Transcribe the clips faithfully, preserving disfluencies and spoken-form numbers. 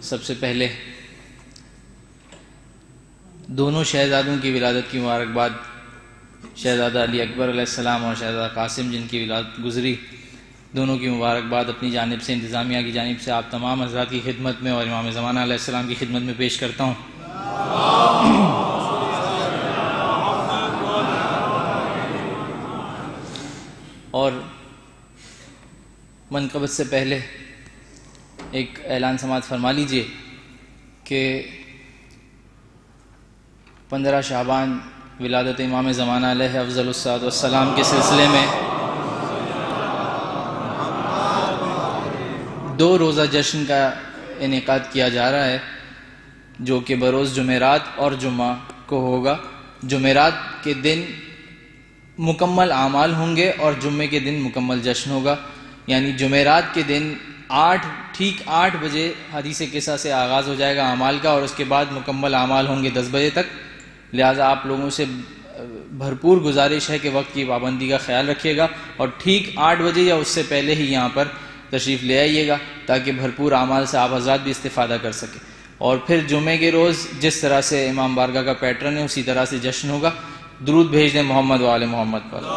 سب سے پہلے دونوں شہزادوں کی ولادت کی مبارکباد، شہزادہ علی اکبر علیہ السلام اور شہزادہ قاسم جن کی ولادت گزری، دونوں کی مبارکباد اپنی جانب سے، انتظامیہ کی جانب سے آپ تمام حضرات کی خدمت میں اور امام زمانہ علیہ السلام کی خدمت میں پیش کرتا ہوں۔ اور منقبت سے پہلے ایک اعلان سماعت فرما لیجئے کہ پندرہ شعبان ولادت امام زمانہ علیہ افضل الصلاۃ والسلام کے سلسلے میں دو روزہ جشن کا انعقاد کیا جا رہا ہے، جو کہ بروز جمعرات اور جمعہ کو ہوگا۔ جمعرات کے دن مکمل اعمال ہوں گے اور جمعے کے دن مکمل جشن ہوگا، یعنی جمعرات کے دن آٹھ ٹھیک آٹھ بجے حدیث قصہ سے آغاز ہو جائے گا اعمال کا، اور اس کے بعد مکمل اعمال ہوں گے دس بجے تک۔ لہٰذا آپ لوگوں سے بھرپور گزارش ہے کہ وقت کی پابندی کا خیال رکھیے گا اور ٹھیک آٹھ بجے یا اس سے پہلے ہی یہاں پر تشریف لے آئیے گا تاکہ بھرپور اعمال سے آپ حضرات بھی استفادہ کر سکیں۔ اور پھر جمعے کے روز جس طرح سے امام بارگاہ کا پیٹرن ہے اسی طرح سے جشن ہوگا۔ درود بھیج دیں محمد و آل محمد پر۔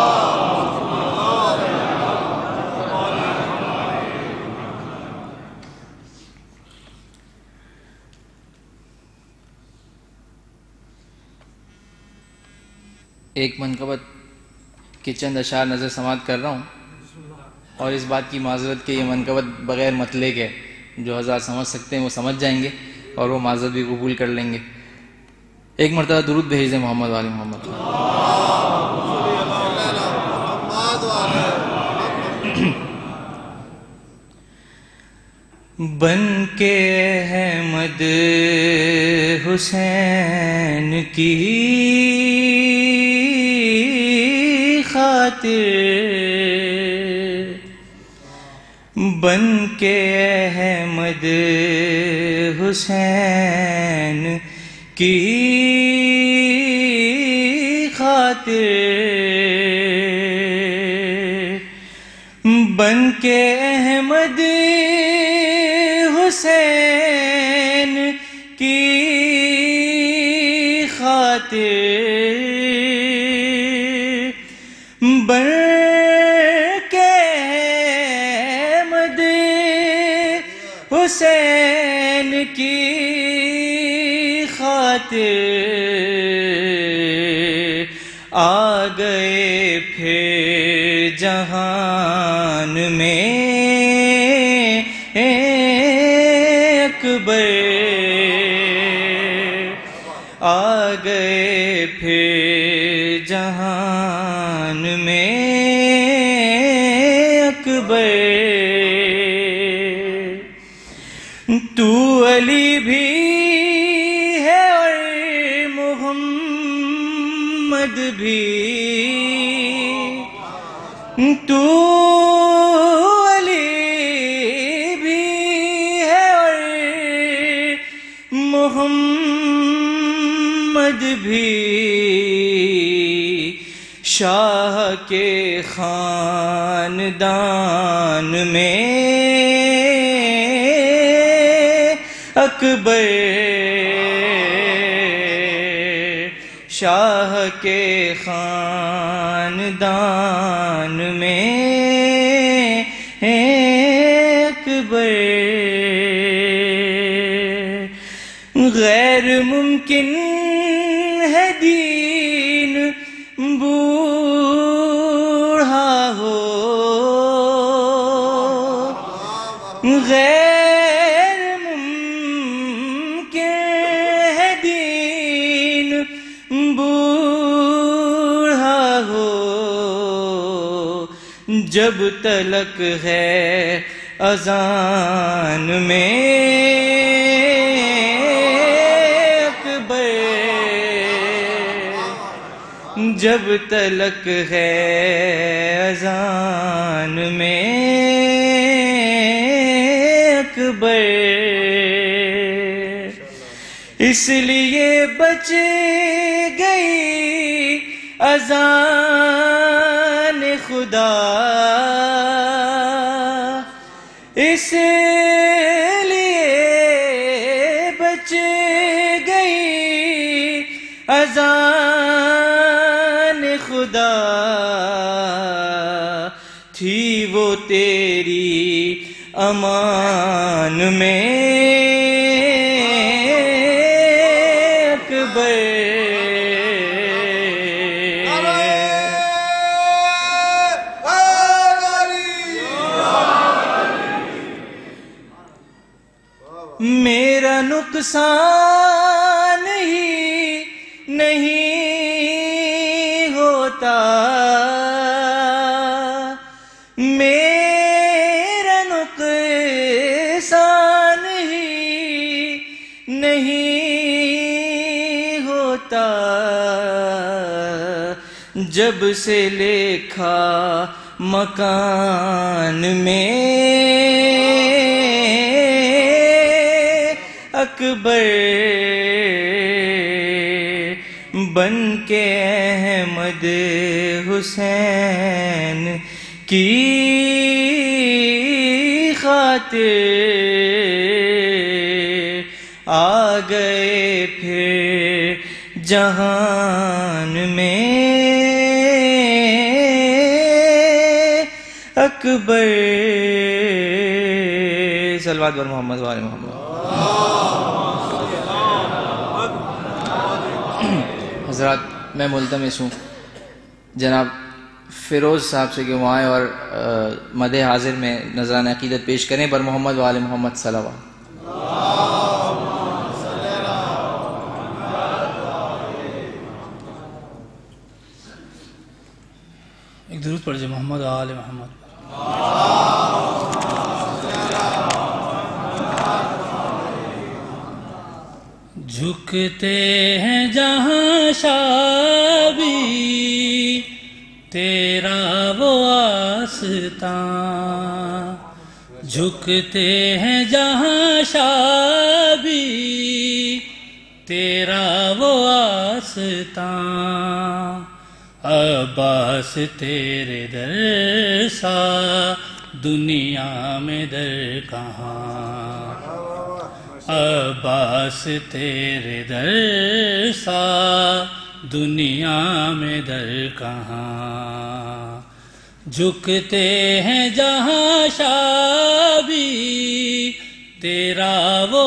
ایک منقبت کے چند اشعار نظر سماعت کر رہا ہوں، اور اس بات کی معذرت کہ یہ منقبت بغیر مطلع کے جو حضرات سمجھ سکتے ہیں وہ سمجھ جائیں گے اور وہ معذرت بھی قبول کر لیں گے۔ ایک مرتبہ درود بھیج دیں محمد و آل محمد۔ بن کے احمد حسین کی خاطر، بن کے احمد حسین کی خاطر، بن کے احمد حسین کی خاطر، بن کے احمد حسین کی خاطر آ گئے پھر جہان میں اکبر، آ گئے پھر جہان میں اکبر، تو علی بھی ہے اور محمد بھی، تو علی بھی ہے اور محمد بھی، شاہ کے خاندان میں اکبر، شاہ کے خاندان میں اکبر، غیر ممکن ہے دین بوڑھا ہو، غیر ممکن ہے دین بوڑھا ہو، جب تلک ہے اذان میں جب تلک ہے اذان میں اکبر، اس لیے بچ گئی اذان خدا، اس لیے مچ گئی اذان خدا تھی وہ تیری امان میں اکبر میرا نقصان ہی نہیں ہوتا میرا نقصان ہی نہیں ہوتا جب سے لکھا مکان میں اکبر بن کے احمد حسین کی خاطر آ گئے پھر جہان میں اکبر صلوات بر محمد و آل محمد. حضرات میں ملتمس ہوں جناب فیروز صاحب سے کہ وہ آئیں اور مدح حاضر میں نذرانہ عقیدت پیش کریں بر محمد و آل محمد صلوات. ایک درود پڑھ جائے محمد و آل محمد. جھکتے ہیں جہاں شابی تیرا وہ آستان جھکتے ہیں جہاں شابی تیرا وہ آستان عباس تیرے در سا دنیا میں در کہاں عباس تیرے در سا دنیا میں در کہاں جھکتے ہیں جہاں شابی تیرا وہ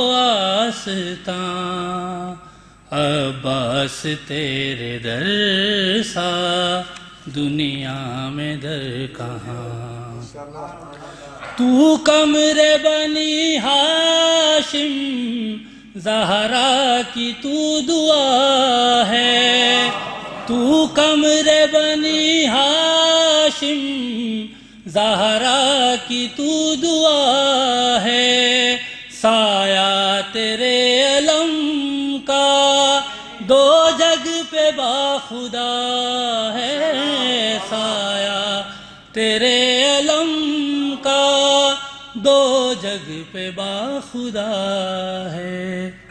آستان عباس تیرے در سا دنیا میں در کہاں تو قمر بنی ہاشم زہرا کی تو دعا ہے تو قمر بنی ہاشم زہرا کی تو دعا ہے سایہ تیرے علم کا دو جگ پہ باخدا ہے سایہ تیرے علم کا دو جگ پہ باخدا ہے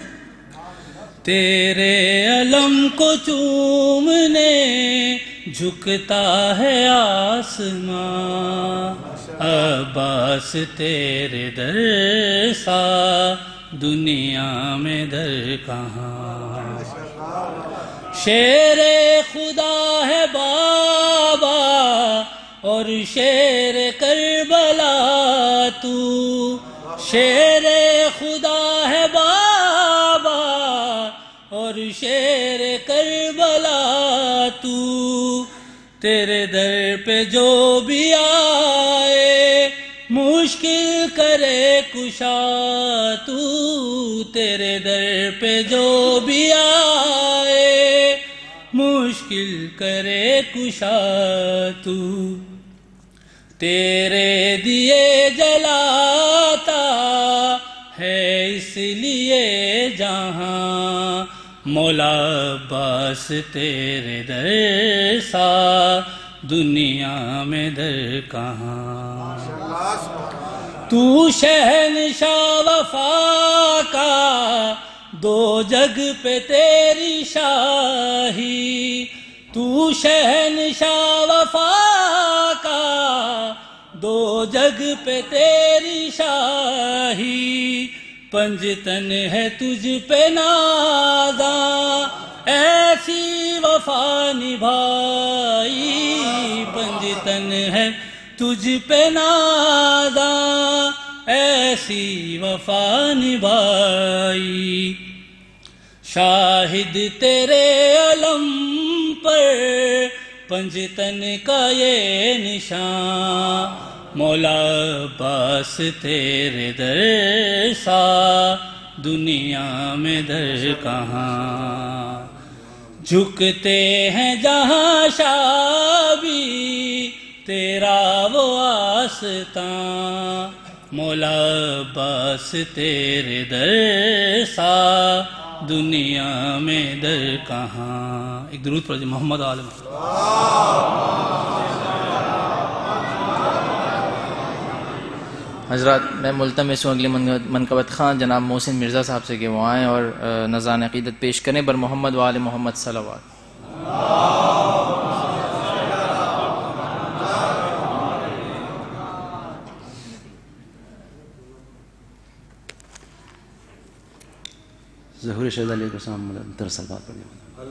تیرے علم کو چومنے جھکتا ہے آسمان عباس تیرے در سا دنیا میں در کہاں شیر خدا ہے بابا اور شیر کربلا تو شیر خدا ہے بابا اور شیر کربلا تو تیرے در پہ جو بھی آئے مشکل کرے کشا تو تیرے در پہ جو بھی آئے مشکل کرے کشا تو تیرے دیے جلاتا ہے اس لیے جہاں مولا عباس تیرے در سا دنیا میں در کہاں تو شہنشاہ وفا کا دو جگ پہ تیری شاہی تو شہنشاہ وفا کا دو جگ پہ تیری شاہی پنجتن ہے تجھ پہ نازا ایسی وفا نبھائی، پنجتن ہے تجھ پہ نازا ایسی وفا نبھائی، شاہد تیرے علم پر پنجتن کا یہ نشان، مولا عباس تیرے در سا دنیا میں در کہاں، جھکتے ہیں جہاں شابی تیرا وہ آستان، مولا عباس تیرے در سا دنیا میں در کہاں۔ ایک درود پڑھ محمد عالم۔ حضرات میں ملتمس ہوں اگلی منقبت خان جناب محسن مرزا صاحب سے کہ وہ آئیں اور نذران عقیدت پیش کریں بر محمد و آل محمد صلوات۔ ظہور شہید علیہ السلام دراصل بات پڑھیں۔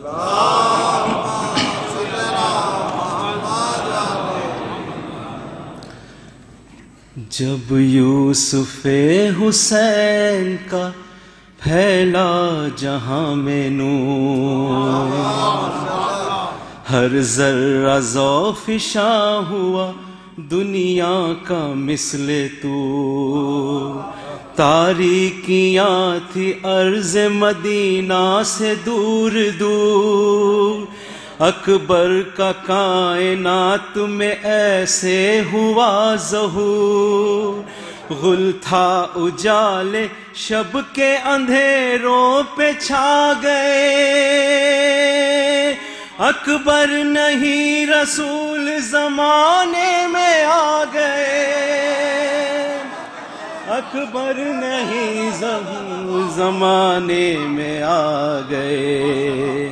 جب یوسف حسین کا پھیلا جہاں میں نور، ہر ذرہ ذوف فشاں ہوا دنیا کا مثل تو، تاریکیاں تھی عرض مدینہ سے دور دور، اکبر کا کائنات میں ایسے ہوا ظہور، غل تھا اجالے شب کے اندھیروں پہ چھا گئے، اکبر نہیں رسول زمانے میں آ گئے، اکبر نہیں ظہور زمانے میں آ گئے،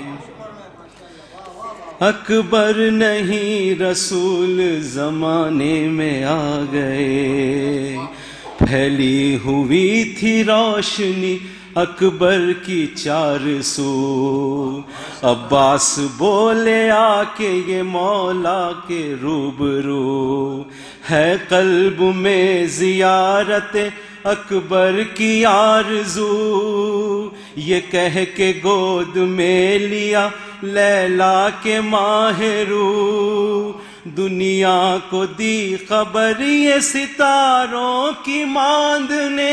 اکبر نہیں رسول زمانے میں آ گئے، پھیلی ہوئی تھی روشنی اکبر کی چار سو، عباس بولے آ کے یہ مولا کے روبرو، ہے قلب میں زیارت اکبر کی آرزو، یہ کہہ کے گود میں لیا لیلا کے ماہرو، دنیا کو دی خبر یہ ستاروں کی ماند نے،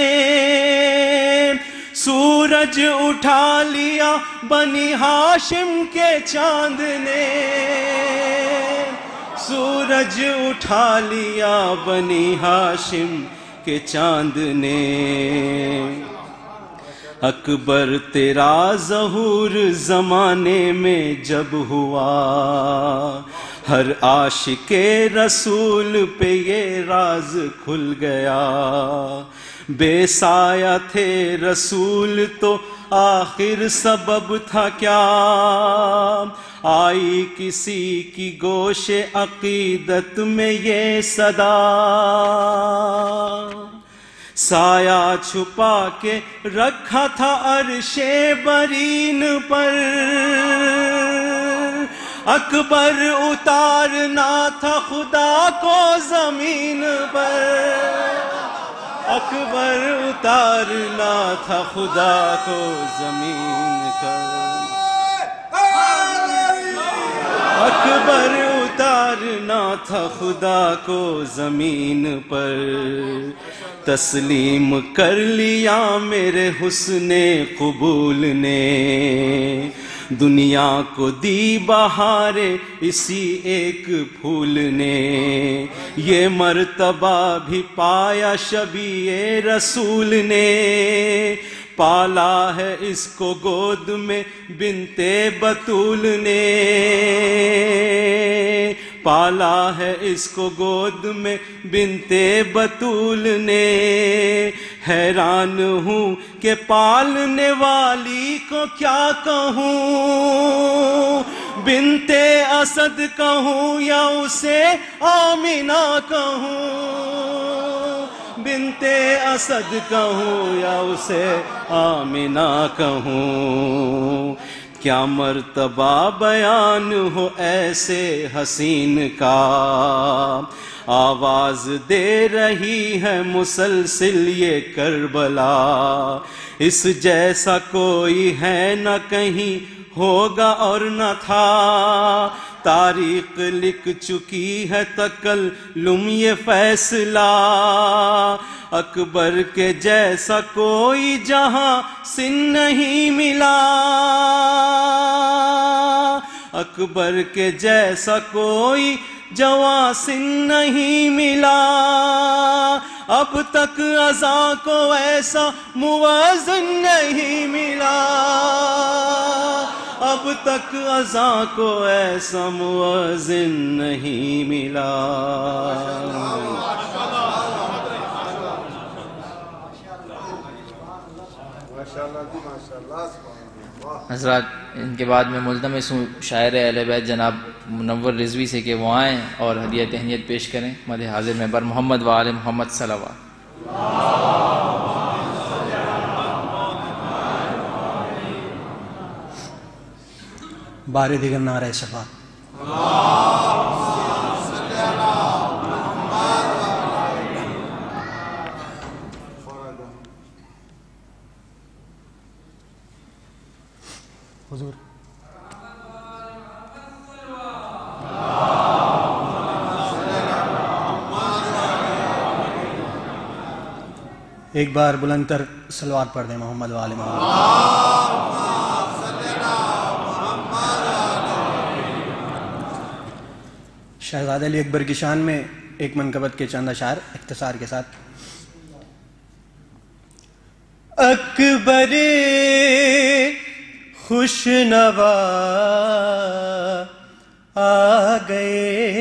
سورج اٹھا لیا بنی ہاشم کے چاند نے، سورج اٹھا لیا بنی ہاشم کے چاند نے، اکبر تیرا ظہور زمانے میں جب ہوا، ہر عاشق رسول پہ یہ راز کھل گیا، بے سایہ تھے رسول تو آخر سبب تھا کیا، آئی کسی کی گوش عقیدت میں یہ صدا، سایہ چھپا کے رکھا تھا عرش برین پر، اکبر اتارنا تھا خدا کو زمین پر، اکبر اتارنا تھا خدا کو زمین پر، اکبر اتارنا تھا خدا کو زمین پر، تسلیم کر لیا میرے حسن قبول نے، دنیا کو دی بہارے اسی ایک پھول نے، یہ مرتبہ بھی پایا شبیہ رسول نے، پالا ہے اس کو گود میں بنت بطول نے، پالا ہے اس کو گود میں بنت بطول نے، حیران ہوں کہ پالنے والی کو کیا کہوں، بنت اسد کہوں یا اسے آمینہ کہوں، بنت اسد کہوں یا اسے آمنہ کہوں، کیا مرتبہ بیان ہو ایسے حسین کا، آواز دے رہی ہے مسلسل یہ کربلا، اس جیسا کوئی ہے نہ کہیں ہوگا اور نہ تھا، تاریخ لکھ چکی ہے تکلم یہ فیصلہ، اکبر کے جیسا کوئی جہاں سن نہیں ملا، اکبر کے جیسا کوئی جواں سن نہیں ملا، اب تک اذاں کو ایسا موازن نہیں ملا، اب تک اذاں کو ایسا موازن نہیں ملا۔ حضرات ان کے بعد میں ملتمس ہوں شاعر اہل بیت جناب منور رضوی سے کہ وہ آئیں اور ہدیہ تہنیت پیش کریں۔ مدح حاضر میں بر محمد و آل محمد صلوات۔ بار دیگر نعرہ صفا۔ حضور ایک بار بلند تر صلوات پڑھ دیں محمد و آل محمد۔ شہزادہ علی اکبر کی شان میں ایک منقبت کے چند اشعار اختصار کے ساتھ۔ اکبر خوش نوا آ گئے،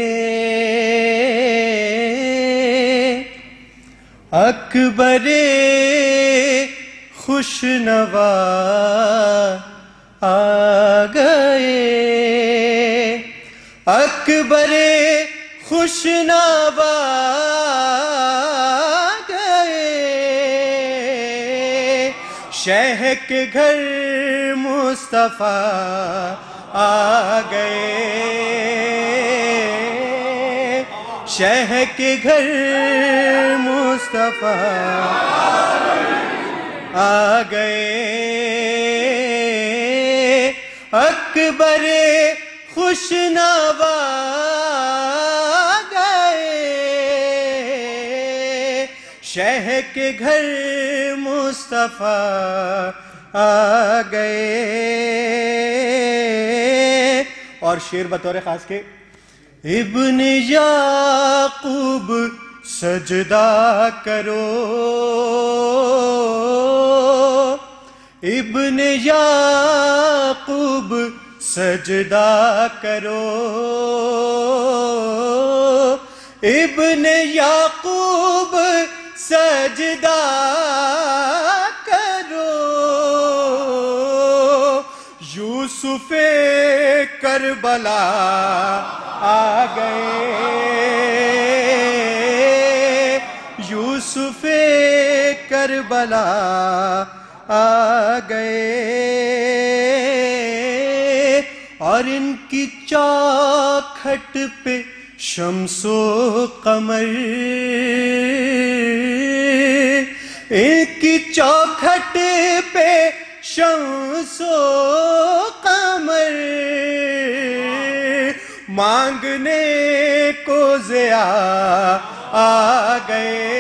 اکبر خوش نوا آ گئے، اکبر خوش نوا گئے، شہ کے گھر مصطفیٰ آ گئے، شہ کے گھر مصطفیٰ آ گئے، اکبر خوش نوا گئے، شہ کے گھر مصطفیٰ آ گئے۔ اور شعر بطور خاص کے ابن یعقوب سجدہ کرو، ابن یعقوب سجدہ کرو، ابن یعقوب سجدہ کرو، یوسف کربلا آ گئے، یوسف کربلا آ گئے، اور ان کی چوکھٹ پہ شمس و قمر، ان کی چوکھٹ پہ شمس و قمر، مانگنے کو ضیاء آ گئے،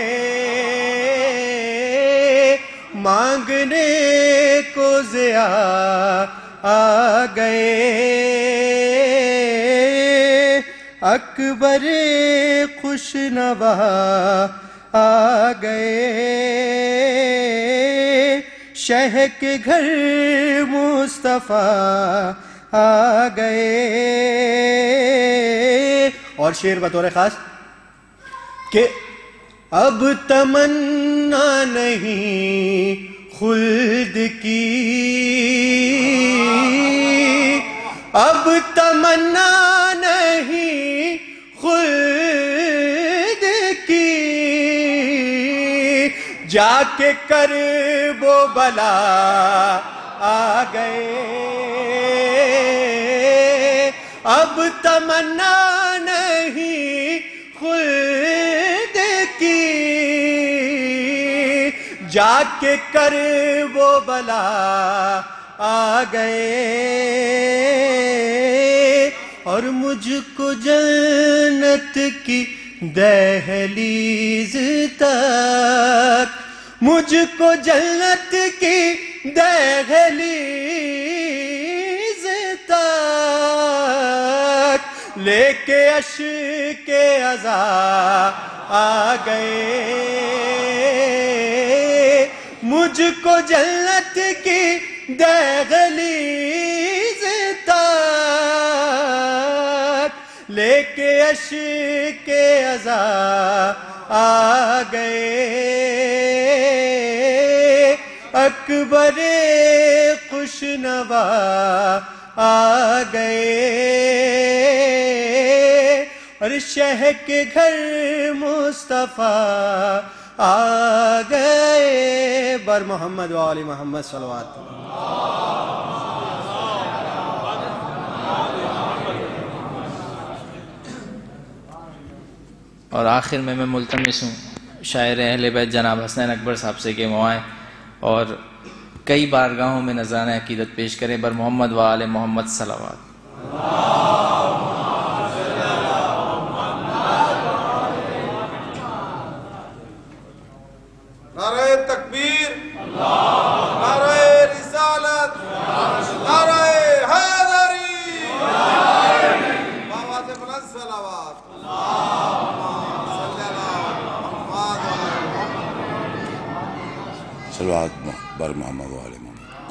مانگنے کو ضیاء آ گئے، اکبر خوش نوا آ گئے، شہ کے گھر مصطفیٰ آ گئے۔ اور شعر بطور خاص کہ اب تمنا نہیں خلد کی، اب تمنا نہیں، خلد کی کے کرب و بلا آ گئے، اب تمنا نہیں خلد کی، جا کے کرب و بلا آ گئے، اور مجھ کو جنت کی دہلیز تک، مجھ کو جنت کی دہلیز تک لے کے اشک عزا آ گئے، مجھ کو جنت کی دہلیز تک لے کے اشک عزا آ گئے، اکبر خوش نوا آ گئے، اور شہ کے گھر مصطفیٰ آ گئے، بر محمد و آل محمد صلوات۔ اور آخر میں میں ملتمس ہوں شاعر اہل بیت جناب حسنین اکبر صاحب سے کہ وہ آئیں اور کئی بارگاہوں میں نذرانہ عقیدت پیش کریں، بر محمد و آل محمد صلوات۔ نعرہ تکبیر، نعرہ رسالت، نعرہ حیدری، بابا سے بلند صلوات۔ صلوات بر محمد و آل محمد۔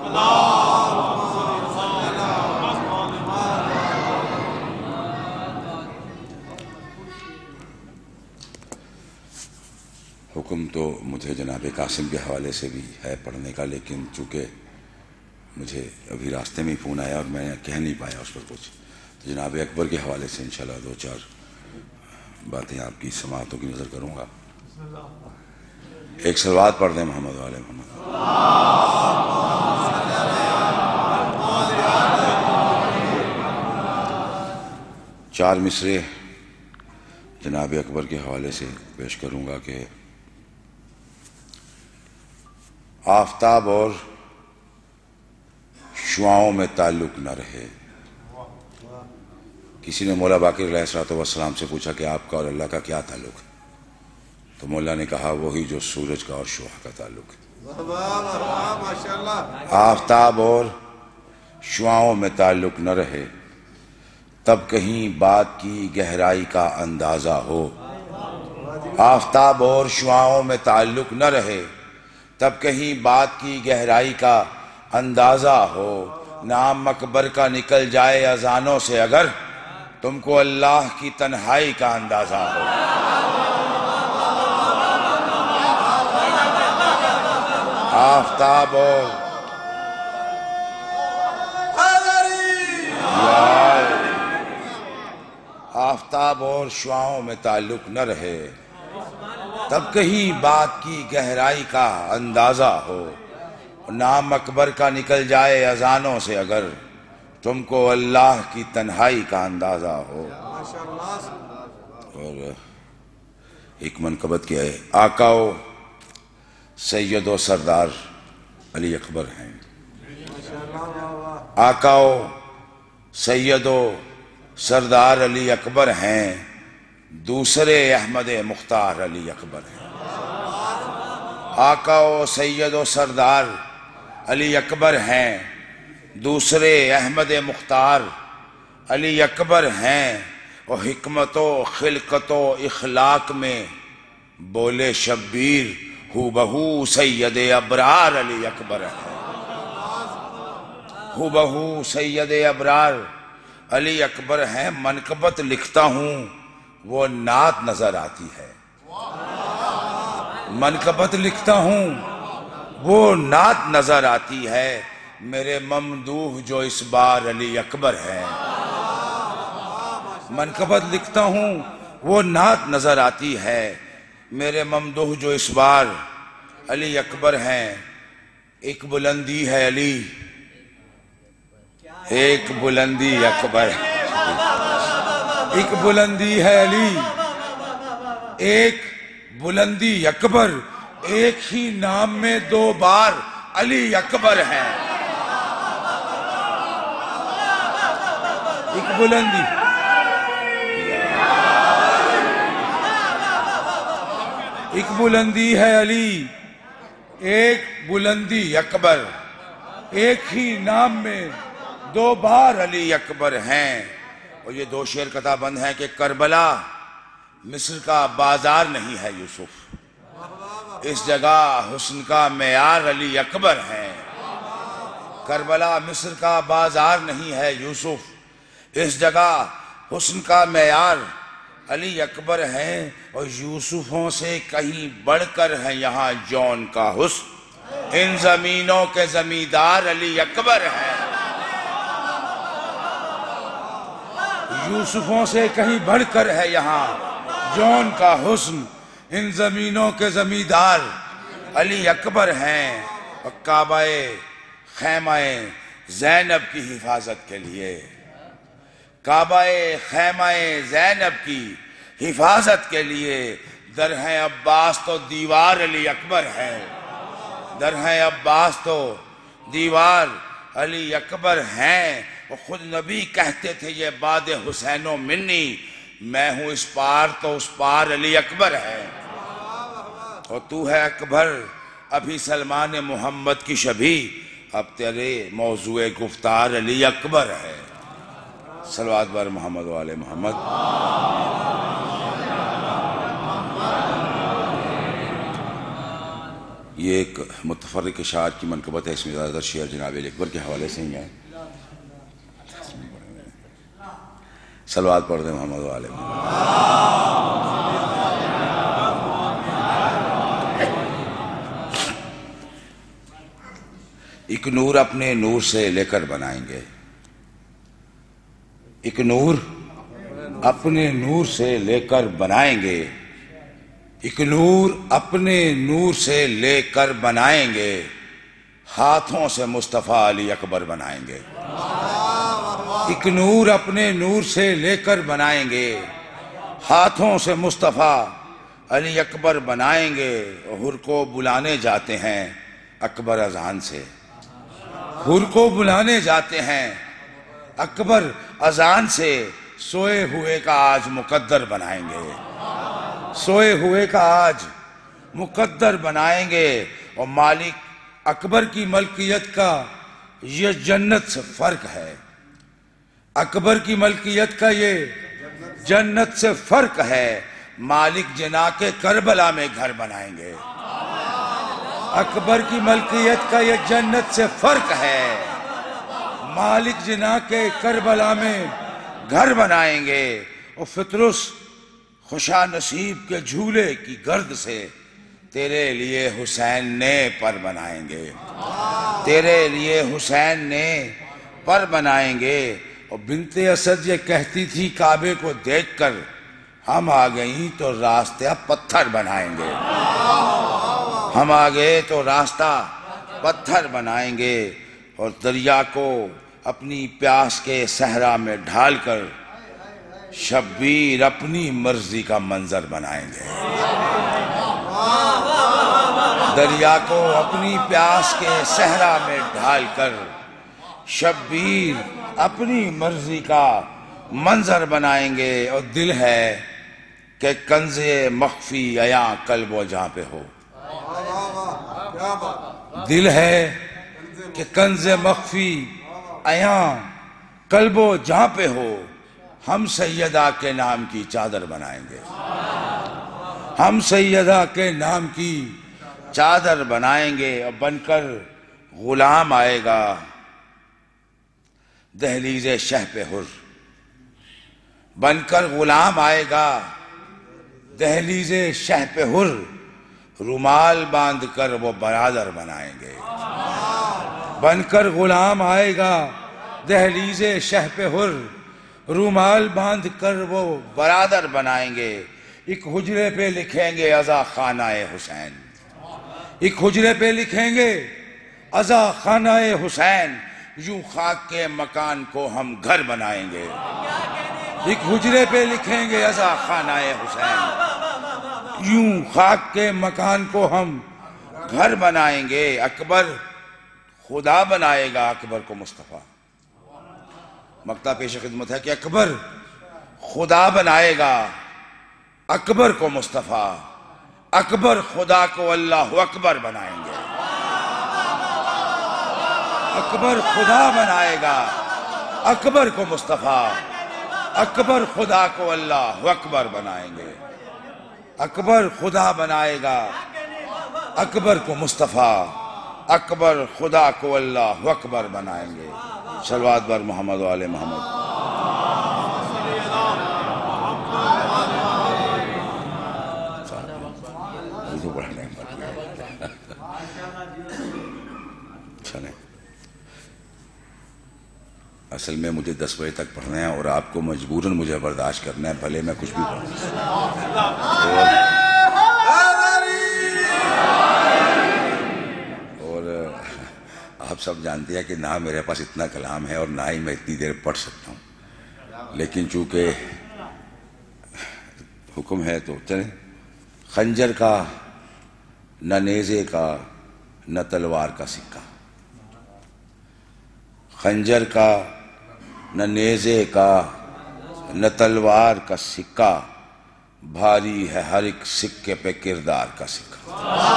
حکم تو مجھے جناب قاسم کے حوالے سے بھی ہے پڑھنے کا، لیکن چونکہ مجھے ابھی راستے میں ہی فون آیا اور میں کہہ نہیں پایا اس پر کچھ، تو جناب اکبر کے حوالے سے انشاءاللہ دو چار باتیں آپ کی سماعتوں کی نظر کروں گا۔ ایک صلوات پڑھ دیں محمد و آل محمد۔ چار مصرے جناب اکبر کے حوالے سے پیش کروں گا کہ آفتاب اور شعاؤں میں تعلق نہ رہے۔ کسی نے مولا باقر علیہ السلام سے پوچھا کہ آپ کا اور اللہ کا کیا تعلق ہے؟ تو مولا نے کہا وہی جو سورج کا اور شعاع کا تعلق ہے۔ آفتاب اور شعاؤں میں تعلق نہ رہے تب کہیں بات کی گہرائی کا اندازہ ہو۔ آفتاب اور شعاؤں میں تعلق نہ رہے تب کہیں بات کی گہرائی کا اندازہ ہو، نام اکبر کا نکل جائے اذانوں سے اگر تم کو اللہ کی تنہائی کا اندازہ ہو۔ آفتاب اور آفتاب اور شعاؤں میں تعلق نہ رہے تب کہیں بات کی گہرائی کا اندازہ ہو، نام اکبر کا نکل جائے اذانوں سے اگر تم کو اللہ کی تنہائی کا اندازہ ہو۔ اور ایک منقبت کیا ہے، آقاؤ سید و سردار علی اکبر ہیں، آقاؤ سید و سردار علی اکبر ہیں، دوسرے احمد مختار علی اکبر ہیں۔ آقا و سید و سردار علی اکبر ہیں، دوسرے احمد مختار علی اکبر ہیں، اور حکمت و خلقت و اخلاق میں بولے شبیر ہو بہو سید ابرار علی اکبر ہیں۔ ہو بہو سید ابرار علی اکبر ہیں، منقبت لکھتا ہوں وہ نعت نظر آتی ہے، منقبت لکھتا ہوں وہ نعت نظر آتی ہے، میرے ممدوح جو اس بار علی اکبر ہیں۔ منقبت لکھتا ہوں وہ نعت نظر آتی ہے، میرے ممدوح جو اس بار علی اکبر ہیں، ایک بلندی ہے علی، ایک بلندی اکبر ہے، ایک بلندی ہے علی، ایک بلندی اکبر، ایک ہی نام میں دو بار علی اکبر ہیں، ایک بلندی ایک بلندی ہے علی، ایک بلندی اکبر، ایک ہی نام میں دو بار علی اکبر ہیں۔ اور یہ دو شعر قطع بند ہیں کہ کربلا مصر کا بازار نہیں ہے یوسف، اس جگہ حسن کا معیار علی اکبر ہے۔ کربلا مصر کا بازار نہیں ہے یوسف، اس جگہ حسن کا معیار علی اکبر ہے، اور یوسفوں سے کہیں بڑھ کر ہے یہاں جون کا حسن، ان زمینوں کے زمیندار علی اکبر ہے۔ یوسفوں سے کہیں بڑھ کر ہے یہاں جون کا حسن، ان زمینوں کے زمیندار علی اکبر ہیں۔ اور کعبہ خیمہ زینب کی حفاظت کے لیے، کعبہ خیمہ زینب کی حفاظت کے لیے درہیں عباس تو دیوار علی اکبر ہے، درہیں عباس تو دیوار علی اکبر ہیں۔ اور خود نبی کہتے تھے یہ باد حسین و منی، میں ہوں اس پار تو اس پار علی اکبر ہے، اور تو ہے اکبر ابھی سلمان محمد کی شبیہ، اب تیرے موضوع گفتار علی اکبر ہے۔ صلوات بر محمد و آل محمد۔ یہ ایک متفرق اشاعت کی منقبت ہے، اس میں زیادہ تر شعر جناب علی اکبر کے حوالے سے ہی ہیں۔ صلوات پڑھ دیں محمد و آل محمد۔ ایک نور اپنے نور سے لے کر بنائیں گے، ایک نور اپنے نور سے لے کر بنائیں گے، ایک نور اپنے نور سے لے کر بنائیں گے، ہاتھوں سے مصطفیٰ علی اکبر بنائیں گے، ایک نور اپنے نور سے لے کر بنائیں گے، ہاتھوں سے مصطفیٰ علی اکبر بنائیں گے۔ حر کو بلانے جاتے ہیں اکبر اذان سے، حر کو بلانے جاتے ہیں اکبر اذان سے، سوئے ہوئے کا آج مقدر بنائیں گے، سوئے ہوئے کا آج مقدر بنائیں گے۔ اور مالک اکبر کی ملکیت کا یہ جنت سے فرق ہے، اکبر کی ملکیت کا یہ جنت سے فرق ہے، مالک جنا کے کربلا میں گھر بنائیں گے، اکبر کی ملکیت کا یہ جنت سے فرق ہے، مالک جنا کے کربلا میں گھر بنائیں گے۔ اور فطرس خوشا نصیب کے جھولے کی گرد سے تیرے لیے حسین نے پر بنائیں گے، تیرے لیے حسین نے پر بنائیں گے۔ اور بنت اسد یہ کہتی تھی کعبے کو دیکھ کر، ہم آ گئیں تو راستہ پتھر بنائیں گے، ہم آ گئے تو راستہ پتھر بنائیں گے۔ اور دریا کو اپنی پیاس کے صحرا میں ڈھال کر شبیر اپنی مرضی کا منظر بنائیں گے، دریا کو اپنی پیاس کے صحرا میں ڈھال کر شبیر اپنی مرضی کا منظر بنائیں گے۔ اور دل ہے کہ کنز مخفی عیاں قلب و جہاں پہ ہو، دل ہے کہ کنز مخفی عیاں قلب و جہاں پہ ہو، ہم سیدہ کے نام کی چادر بنائیں گے، ہم سیدہ کے نام کی چادر بنائیں گے۔ اور بن کر غلام آئے گا دہلیز شہ پہ حر، بن کر غلام آئے گا دہلیز شہ پہ حر، رومال باندھ کر وہ برادر بنائیں گے، بن کر غلام آئے گا دہلیز شہ پہ حر، رومال باندھ کر وہ برادر بنائیں گے۔ ایک حجرے پہ لکھیں گے ازا خانہ حسین، ایک حجرے پہ لکھیں گے ازا خانہ حسین، یوں خاک کے مکان کو ہم گھر بنائیں گے۔ ایک حجرے پہ لکھیں گے ازا خانہ حسین، یوں خاک کے مکان کو ہم گھر بنائیں گے۔ اکبر خدا بنائے گا اکبر کو مصطفیٰ۔ مقطع پیش خدمت ہے کہ اکبر خدا بنائے گا اکبر کو مصطفیٰ، اکبر خدا کو اللہ اکبر بنائیں گے۔ اکبر خدا بنائے گا اکبر کو مصطفیٰ، اکبر خدا کو اللہ اکبر بنائیں گے۔ اکبر خدا بنائے گا اکبر کو مصطفیٰ، اکبر خدا کو اللہ اکبر بنائیں گے۔ صلوات بر محمد و آل محمد۔ اصل میں مجھے دس بجے تک پڑھنا ہے اور آپ کو مجبوراً مجھے برداشت کرنا ہے، بھلے میں کچھ بھی پڑھوں۔ اور آپ سب جانتے ہیں کہ نہ میرے پاس اتنا کلام ہے اور نہ ہی میں اتنی دیر پڑھ سکتا ہوں، لیکن چونکہ حکم ہے تو چلیں۔ خنجر کا نہ نیزے کا نہ تلوار کا سکہ، خنجر کا نہ نیزے کا نہ تلوار کا سکہ، بھاری ہے ہر ایک سکے پہ کردار کا سکہ۔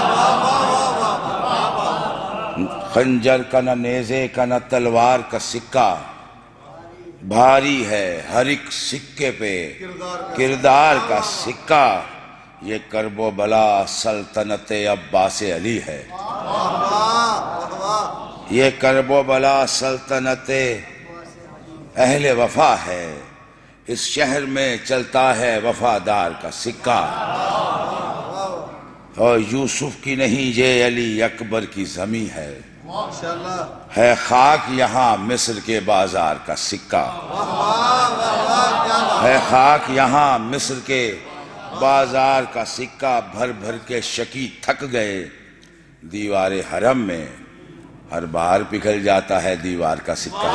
خنجر کا نہ نیزے کا نہ تلوار کا سکہ، بھاری ہے ہر ایک سکے پہ کردار کا سکہ۔ یہ کرب و بلا سلطنت عباس علی ہے، یہ کرب و بلا سلطنت اہل وفا ہے، اس شہر میں چلتا ہے وفادار کا سکہ۔ اور یوسف کی نہیں یہ علی اکبر کی زمیں ہے، ہے خاک یہاں مصر کے بازار کا سکہ، ہے خاک یہاں مصر کے بازار کا سکہ۔ بھر بھر کے شکی تھک گئے دیوار حرم میں، ہر بار پگھل جاتا ہے دیوار کا سکہ۔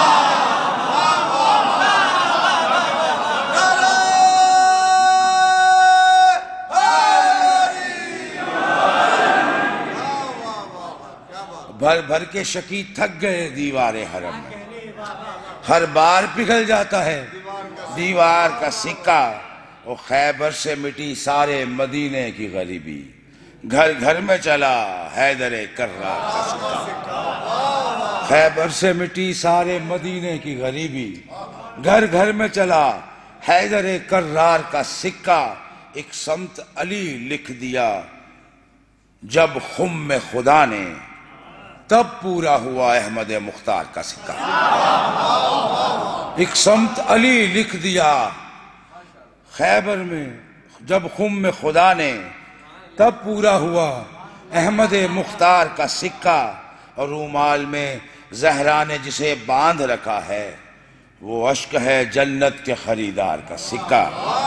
بھر بھر کے شکی تھک گئے دیوار حرم میں، ہر بار پگھل جاتا ہے دیوار کا سکہ۔ وہ خیبر سے مٹی سارے مدینے کی غریبی، گھر گھر میں چلا حیدر کرار کا سکہ۔ خیبر سے مٹی سارے مدینے کی غریبی، گھر گھر میں چلا حیدر کرار کا سکہ۔ ایک سمت علی لکھ دیا جب خم میں خدا نے، تب پورا ہوا احمد مختار کا سکہ۔ ایک سمت علی لکھ دیا خیبر میں جب خم میں خدا نے، تب پورا ہوا احمد مختار کا سکہ۔ اور رومال میں زہرا نے جسے باندھ رکھا ہے، وہ اشک ہے جنت کے خریدار کا سکہ۔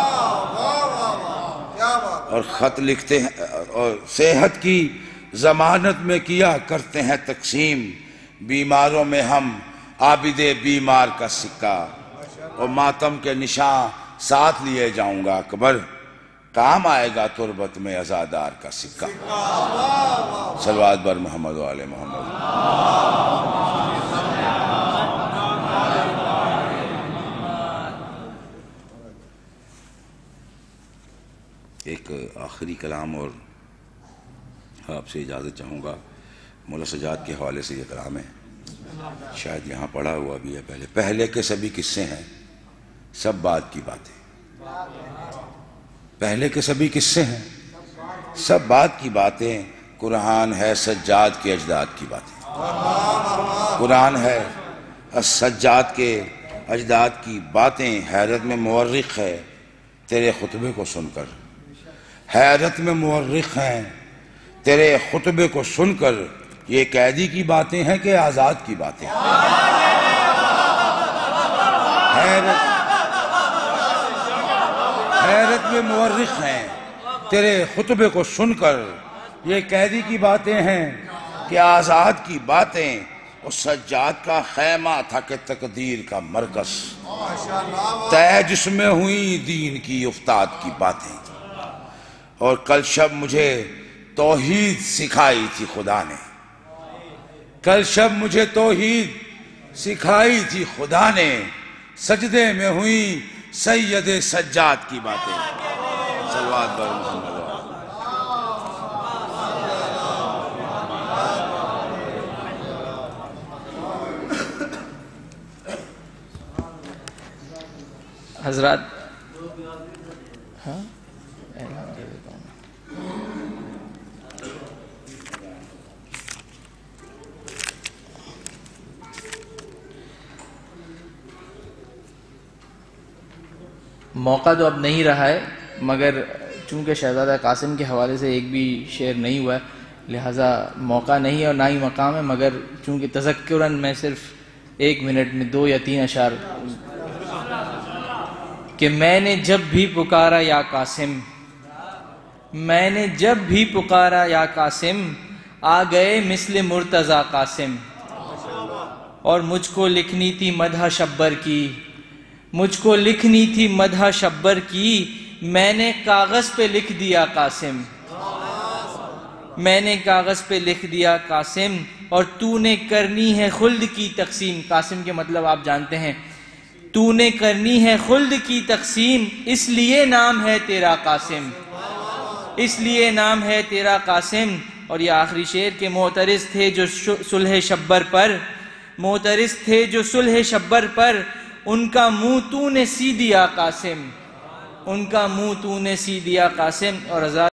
اور خط لکھتے ہیں اور صحت کی ضمانت میں کیا کرتے ہیں تقسیم، بیماروں میں ہم عابد بیمار کا سکہ۔ اور ماتم کے نشان ساتھ لیے جاؤں گا اکبر، کام آئے گا تربت میں عزادار کا سکہ۔ صلوات بر محمد و آل محمد۔ ایک آخری کلام اور آپ سے اجازت چاہوں گا۔ مولا سجاد کے حوالے سے یہ کلام ہے، شاید یہاں پڑھا ہوا بھی ہے پہلے۔ پہلے کے سبھی قصے ہیں سب بات کی باتیں، پہلے کے سبھی قصے ہیں سب بات کی باتیں، قرآن ہے سجاد کے اجداد کی باتیں، قرآن ہے سجاد کے اجداد کی باتیں۔ حیرت میں مورخ ہے تیرے خطبے کو سن کر، حیرت میں مورخ ہیں تیرے خطبے کو سن کر، یہ قیدی کی باتیں ہیں کہ آزاد کی باتیں؟ حیرت حیرت میں مورخ ہیں تیرے خطبے کو سن کر، یہ قیدی کی باتیں ہیں کہ آزاد کی باتیں، اور سجاد کا خیمہ تھا کہ تقدیر کا مرکز، طے جس میں ہوئی دین کی افتاد کی باتیں۔ اور کل شب مجھے توحید سکھائی تھی خدا نے، کل شب مجھے توحید سکھائی تھی خدا نے، سجدے میں ہوئی سید سجاد کی باتیں۔ صلوات بر محمد۔ حضرات ہاں اعلان دے دیتا ہوں۔ موقع تو اب نہیں رہا ہے، مگر چونکہ شہزادہ قاسم کے حوالے سے ایک بھی شعر نہیں ہوا ہے، لہٰذا موقع نہیں ہے اور نہ ہی مقام ہے، مگر چونکہ تذکراً میں صرف ایک منٹ میں دو یا تین اشعار کہ میں نے جب بھی پکارا یا قاسم، میں نے جب بھی پکارا یا قاسم، آ گئے مثل مرتضیٰ قاسم، اور مجھ کو لکھنی تھی مدح شبر کی، مجھ کو لکھنی تھی مدح شبر کی، میں نے کاغذ پہ لکھ دیا قاسم، میں نے کاغذ پہ لکھ دیا قاسم، اور تو نے کرنی ہے خلد کی تقسیم۔ قاسم کے مطلب آپ جانتے ہیں، تو نے کرنی ہے خلد کی تقسیم، اس لیے نام ہے تیرا قاسم، اس لیے نام ہے تیرا قاسم۔ اور یہ آخری شعر کہ معترض تھے جو صلح شبر پر، معترض تھے جو صلح شبر پر، ان کا منہ تو نے سی دیا قاسم، ان کا منہ تو نے سی دیا قاسم۔ اور